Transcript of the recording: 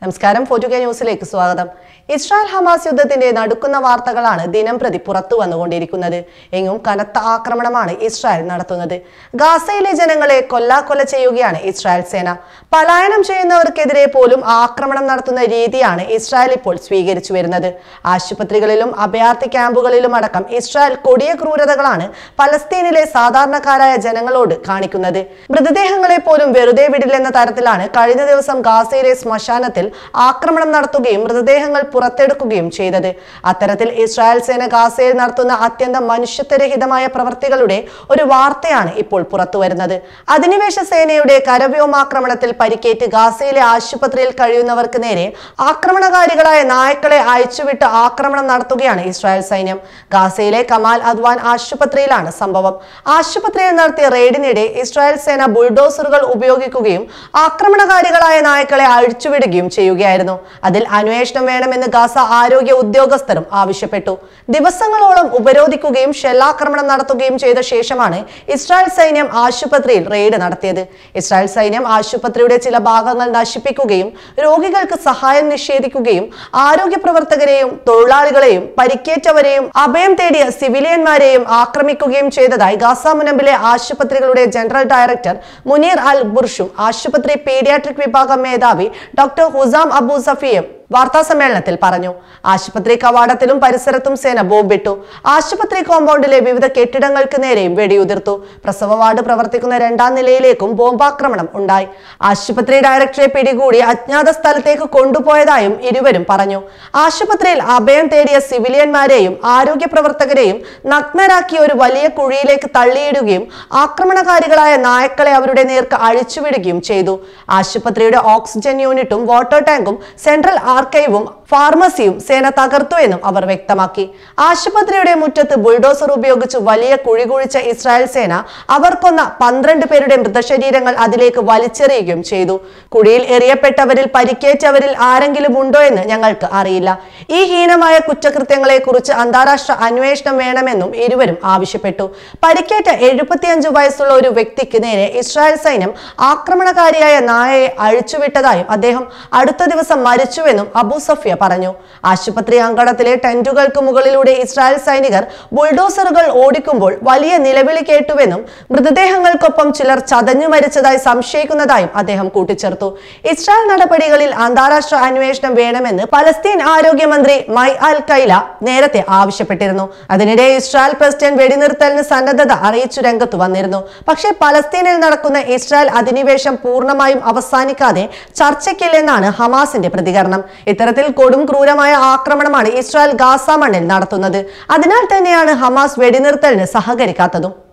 നമസ്കാരം. 4K ന്യൂസിലേക്ക് സ്വാഗതം. ഇസ്രായേൽ ഹമാസ് യുദ്ധത്തിന്റെ നടുക്കുന്ന വാർത്തകളാണ് ദിനം പ്രതി പുറത്തു വന്നുകൊണ്ടിരിക്കുന്നത്. എങ്ങും കനത്ത ആക്രമണമാണ് ഇസ്രായേൽ നടത്തുന്നത്. ഗാസയിലെ ജനങ്ങളെ കൊല്ലാക്കൊല ചെയ്യുകയാണ് ഇസ്രായേൽ സേന. പലായനം ചെയ്യുന്നവർക്കെതിരെ പോലും ആക്രമണം നടത്തുന്ന രീതിയാണ് ഇസ്രായേൽ ഇപ്പോൾ സ്വീകരിച്ചു വരുന്നത്. ആശുപത്രികളിലും അഭയാർത്ഥി ക്യാമ്പുകളിലും അടക്കം ഇസ്രായേൽ കൊടിയ ക്രൂരതകളാണ് പലസ്തീനിലെ സാധാരണക്കാരായ ജനങ്ങളോട് കാണിക്കുന്നത്. മൃതദേഹങ്ങളെ പോലും വെറുതെ വിടില്ലെന്ന തരത്തിലാണ് കഴിഞ്ഞ ദിവസം ഗാസയിലെ ശ്മശാനത്തിൽ ആക്രമണം നടത്തുകയും മൃതദേഹങ്ങൾ പുറത്തെടുക്കുകയും ചെയ്തത്. അത്തരത്തിൽ ഇസ്രായേൽ സേന ഗാസയിൽ നടത്തുന്ന അത്യന്തം മനുഷ്യത്വരഹിതമായ പ്രവർത്തികളുടെ ഒരു വാർത്തയാണ് ഇപ്പോൾ പുറത്തു വരുന്നത്. അധിനിവേശ സേനയുടെ കരവ്യോമാക്രമണത്തിൽ പരിക്കേറ്റ് ഗാസയിലെ ആശുപത്രിയിൽ കഴിയുന്നവർക്ക് നേരെ ആക്രമണകാരികളായ നായ്ക്കളെ അയച്ചുവിട്ട് ആക്രമണം നടത്തുകയാണ് ഇസ്രായേൽ സൈന്യം. ഗാസയിലെ കമാൽ അദ്വാൻ ആശുപത്രിയിലാണ് സംഭവം. ആശുപത്രിയിൽ നടത്തിയ റെയ്ഡിനിടെ ഇസ്രായേൽ സേന ബുൾഡോസറുകൾ ഉപയോഗിക്കുകയും ആക്രമണകാരികളായ നായ്ക്കളെ അഴിച്ചുവിടുകയും ചെയ്യുകയായിരുന്നു. അതിൽ അന്വേഷണം വേണമെന്ന് ഗാസ ആരോഗ്യ ഉദ്യോഗസ്ഥരും ആവശ്യപ്പെട്ടു. ദിവസങ്ങളോളം ഉപരോധിക്കുകയും ഷെല്ലാക്രമണം നടത്തുകയും ചെയ്ത ശേഷമാണ് ഇസ്രായേൽ സൈന്യം ആശുപത്രിയിൽ റെയ്ഡ് നടത്തിയത്. ഇസ്രായേൽ സൈന്യം ആശുപത്രിയുടെ ചില ഭാഗങ്ങൾ നശിപ്പിക്കുകയും രോഗികൾക്ക് സഹായം നിഷേധിക്കുകയും ആരോഗ്യ പ്രവർത്തകരെയും തൊഴിലാളികളെയും പരിക്കേറ്റവരെയും അഭയം തേടിയ സിവിലിയന്മാരെയും ആക്രമിക്കുകയും ചെയ്തതായി ഗാസ മുനമ്പിലെ ആശുപത്രികളുടെ ജനറൽ ഡയറക്ടർ മുനീർ അൽ ബുർഷും ആശുപത്രി പീഡിയാട്രിക് വിഭാഗം മേധാവി ഡോക്ടർ ഹുസാം അബു സഫിയും വാർത്താ സമ്മേളനത്തിൽ പറഞ്ഞു. ആശുപത്രി കവാടത്തിലും പരിസരത്തും സേന ബോംബിട്ടു. ആശുപത്രി കോമ്പൗണ്ടിലെ വിവിധ കെട്ടിടങ്ങൾക്ക് നേരെയും വെടിയുതിർത്തു. പ്രസവ വാർഡ് പ്രവർത്തിക്കുന്ന 2ാം നിലയിലേക്കും ബോംബാക്രമണം ഉണ്ടായി. ആശുപത്രി ഡയറക്ടറെ പിടികൂടി അജ്ഞാത സ്ഥലത്തേക്ക് കൊണ്ടുപോയതായും ഇരുവരും പറഞ്ഞു. ആശുപത്രിയിൽ അഭയം തേടിയ സിവിലിയന്മാരെയും ആരോഗ്യ പ്രവർത്തകരെയും നഗ്നരാക്കി ഒരു വലിയ കുഴിയിലേക്ക് തള്ളിയിടുകയും ആക്രമണകാരികളായ നായ്ക്കളെ അവരുടെ നേർക്ക് അഴിച്ചുവിടുകയും ചെയ്തു. ആശുപത്രിയുടെ ഓക്സിജൻ യൂണിറ്റും വാട്ടർ ടാങ്കും സെൻട്രൽ ആർക്കൈവും ഫാർമസിയും സേന തകർത്തു എന്നും അവർ വ്യക്തമാക്കി. ആശുപത്രിയുടെ മുറ്റത്ത് ബുൾഡോസർ ഉപയോഗിച്ച് വലിയ കുഴി കുഴിച്ച ഇസ്രായേൽ സേന അവർ കൊന്ന 12 പേരുടെ മൃതശരീരങ്ങൾ അതിലേക്ക് വലിച്ചെറിയുകയും ചെയ്തു. കുഴിയിൽ എറിയപ്പെട്ടവരിൽ പരിക്കേറ്റവരിൽ ആരെങ്കിലും ഉണ്ടോ എന്ന് ഞങ്ങൾക്ക് അറിയില്ല. ഈ ഹീനമായ കുറ്റകൃത്യങ്ങളെ കുറിച്ച് അന്താരാഷ്ട്ര അന്വേഷണം വേണമെന്നും ഇരുവരും ആവശ്യപ്പെട്ടു. പരിക്കേറ്റ 75 വയസ്സുള്ള ഒരു വ്യക്തിക്ക് നേരെ ഇസ്രായേൽ സൈന്യം ആക്രമണകാരിയായ നായയെ അഴിച്ചുവിട്ടതായും അദ്ദേഹം അടുത്ത ദിവസം മരിച്ചുവെന്നും അബു സഫിയ പറഞ്ഞു. ആശുപത്രി അങ്കണത്തിലെ ടെന്റുകൾക്ക് മുകളിലൂടെ ഇസ്രായേൽ സൈനികർ ബുൾഡോസറുകൾ ഓടിക്കുമ്പോൾ വലിയ നിലവിളി കേട്ടുവെന്നും മൃതദേഹങ്ങൾക്കൊപ്പം ചിലർ ചതഞ്ഞു മരിച്ചതായി സംശയിക്കുന്നതായും അദ്ദേഹം കൂട്ടിച്ചേർത്തു. ഇസ്രായേൽ നടപടികളിൽ അന്താരാഷ്ട്ര അന്വേഷണം വേണമെന്ന് പലസ്തീൻ ആരോഗ്യമന്ത്രി മൈ അൽ കൈല നേരത്തെ ആവശ്യപ്പെട്ടിരുന്നു. അതിനിടെ ഇസ്രായേൽ പ്രസിഡന്റ് വെടിനിർത്തലിന് സന്നദ്ധത അറിയിച്ചു രംഗത്തു വന്നിരുന്നു. പക്ഷേ പലസ്തീനിൽ നടക്കുന്ന ഇസ്രായേൽ അധിനിവേശം പൂർണ്ണമായും അവസാനിക്കാതെ ചർച്ചയ്ക്കില്ലെന്നാണ് ഹമാസിന്റെ പ്രതികരണം. ഇത്തരത്തിൽ കൊടും ക്രൂരമായ ആക്രമണമാണ് ഇസ്രായേൽ ഗാസ മണ്ണിൽ നടത്തുന്നത്. അതിനാൽ തന്നെയാണ് ഹമാസ് വെടിനിർത്തലിന് സഹകരിക്കാത്തതും.